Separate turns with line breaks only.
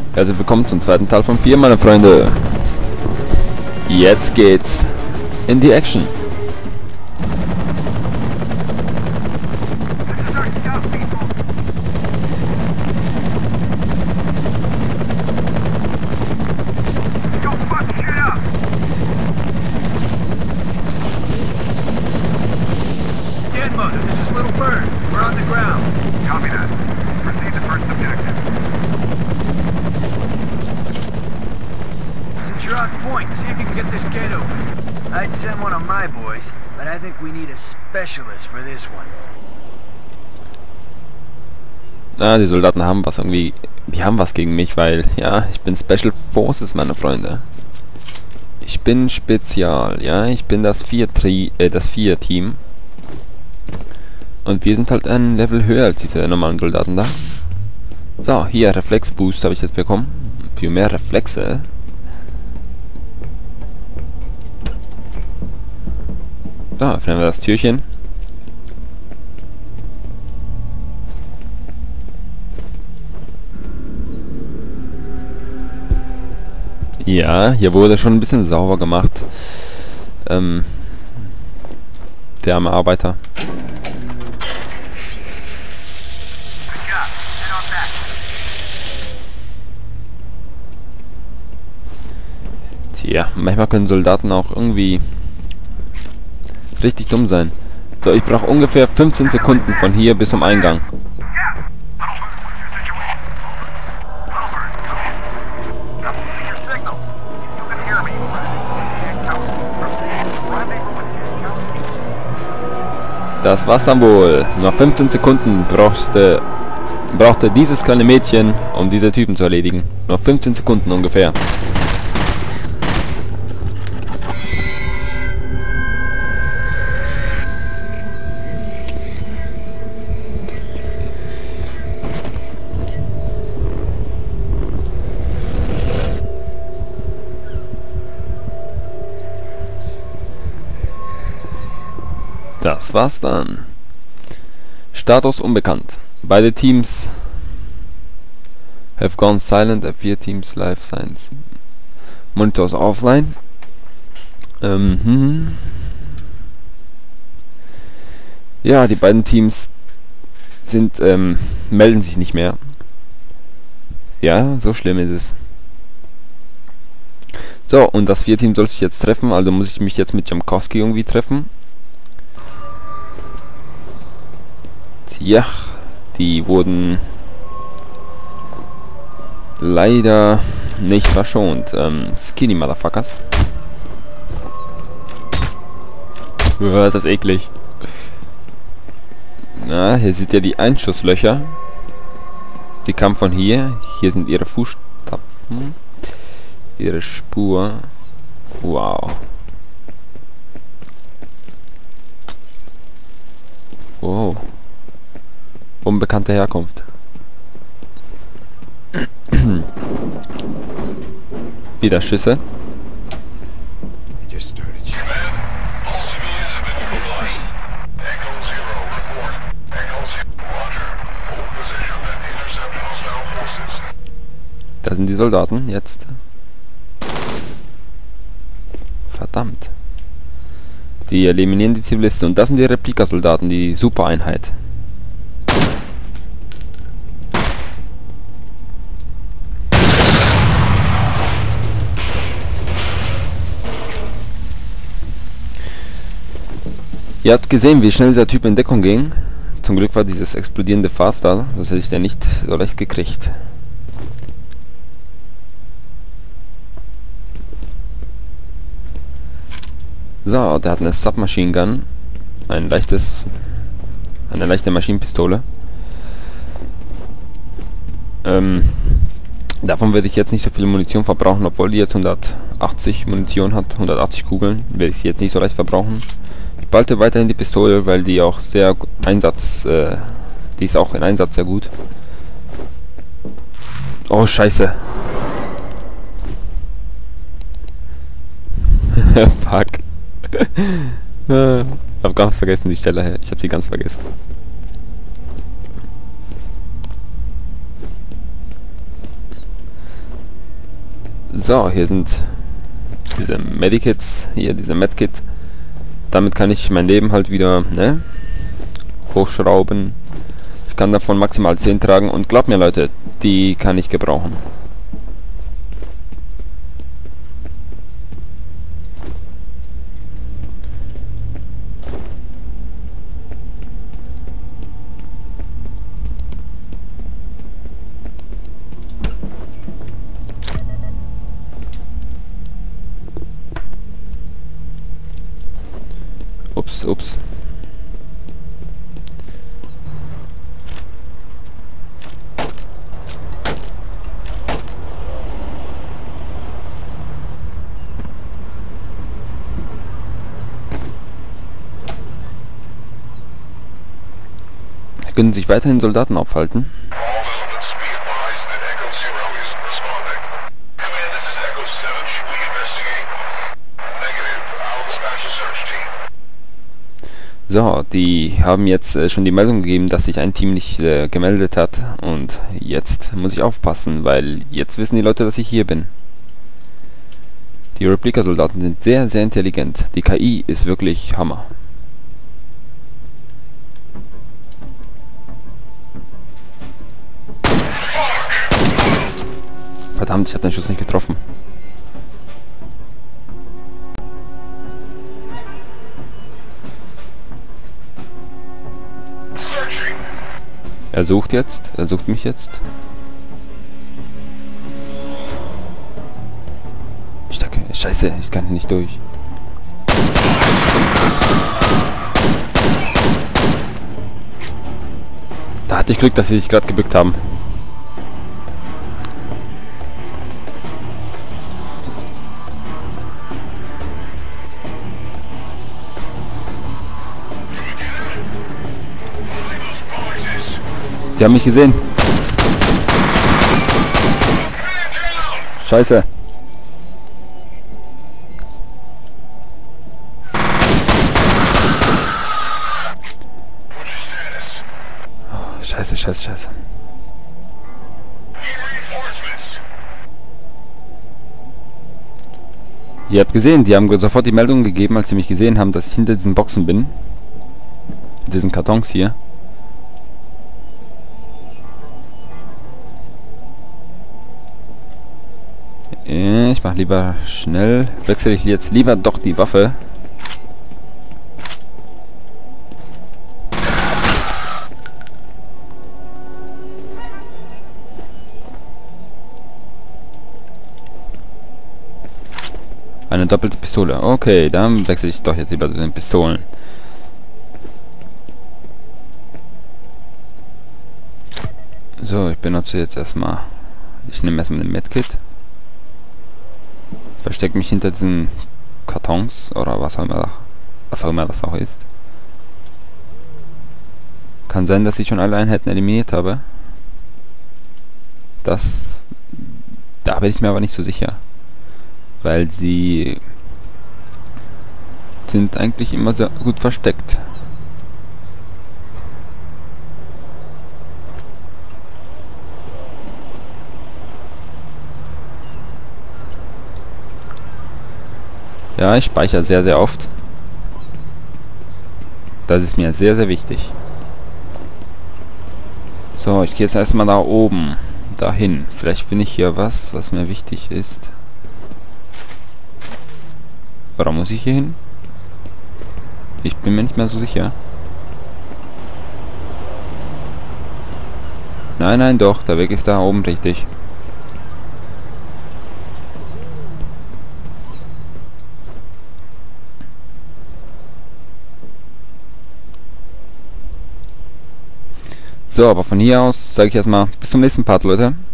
Herzlich willkommen zum zweiten Teil von 4, meine Freunde. Jetzt geht's in die Action.
This is Little Bird. We're on the ground. Copy that. Proceed to first objective. Since you're on point, see if you can get this gate open. I'd send one of my boys, but I think we need a specialist for this one.
Ah, die Soldaten haben was irgendwie... Die haben was gegen mich, weil... Ja, ich bin Special Forces, meine Freunde. Ich bin Spezial, ja. Ich bin das 4-Team. Und wir sind halt ein Level höher als diese normalen Soldaten da. So, hier, Reflexboost habe ich jetzt bekommen. Für mehr Reflexe. So, öffnen wir das Türchen. Ja, hier wurde schon ein bisschen sauber gemacht. Der arme Arbeiter. Ja, manchmal können Soldaten auch irgendwie richtig dumm sein. So, ich brauche ungefähr 15 Sekunden von hier bis zum Eingang. Das war's dann wohl. Noch 15 Sekunden brauchte dieses kleine Mädchen, um diese Typen zu erledigen. Noch 15 Sekunden ungefähr. Das war's dann. Status unbekannt. Beide Teams have gone silent. F4 Teams Life Signs. Monitors offline. Ja, die beiden Teams sind melden sich nicht mehr. Ja, so schlimm ist es. So, und das 4-Team soll sich jetzt treffen, also muss ich mich jetzt mit Jamkowski irgendwie treffen. Ja, die wurden leider nicht verschont. Skinny Motherfuckers. Ist das eklig. Na, hier seht ihr die Einschusslöcher. Die kamen von hier. Hier sind ihre Fußstapfen. Ihre Spur. Wow. Wow. Unbekannte Herkunft. Wieder Schüsse. Da sind die Soldaten jetzt. Verdammt. Die eliminieren die Zivilisten. Und das sind die Replikasoldaten, die Supereinheit. Ihr habt gesehen, wie schnell dieser Typ in Deckung ging. Zum Glück war dieses explodierende Fass da, sonst hätte ich den nicht so leicht gekriegt. So, der hat eine Submachine Gun. Eine leichte Maschinenpistole. Davon werde ich jetzt nicht so viel Munition verbrauchen, obwohl die jetzt 180 Munition hat, 180 Kugeln, werde ich sie jetzt nicht so leicht verbrauchen. Ich behalte weiterhin die Pistole, weil die auch sehr die ist auch in Einsatz sehr gut. Oh, scheiße. Fuck. Ich hab ganz vergessen die Stelle. Ich hab sie ganz vergessen. So, hier sind diese Medikits, hier diese Medkit. Damit kann ich mein Leben halt wieder, ne, hochschrauben. Ich kann davon maximal 10 tragen und glaubt mir Leute, die kann ich gebrauchen. Ups. Können sich weiterhin Soldaten aufhalten. So, die haben jetzt schon die Meldung gegeben, dass sich ein Team nicht gemeldet hat. Und jetzt muss ich aufpassen, weil jetzt wissen die Leute, dass ich hier bin. Die Replika-Soldaten sind sehr, sehr intelligent. Die KI ist wirklich Hammer. Verdammt, ich habe den Schuss nicht getroffen. Er sucht mich jetzt. Scheiße, ich kann hier nicht durch. Da hatte ich Glück, dass sie sich gerade gebückt haben. Die haben mich gesehen. Scheiße. Oh, Scheiße. Ihr habt gesehen, die haben sofort die Meldung gegeben, als sie mich gesehen haben, dass ich hinter diesen Boxen bin. Diesen Kartons hier. Ich mach lieber schnell. Wechsle ich jetzt lieber doch die Waffe. Eine doppelte Pistole. Okay, dann wechsle ich doch jetzt lieber zu den Pistolen. So, ich benutze jetzt erstmal. Ich nehme erstmal den Medkit. Verstecke mich hinter diesen Kartons oder was auch immer das auch ist. Kann sein, dass ich schon alle Einheiten eliminiert habe. Da bin ich mir aber nicht so sicher. Weil sie sind eigentlich immer sehr gut versteckt. Ja, ich speichere sehr, sehr oft. Das ist mir sehr, sehr wichtig. So, ich gehe jetzt erstmal da oben. Dahin. Vielleicht finde ich hier was mir wichtig ist. Warum muss ich hier hin? Ich bin mir nicht mehr so sicher. Nein, doch. Der Weg ist da oben richtig. So, aber von hier aus sage ich erstmal bis zum nächsten Part, Leute.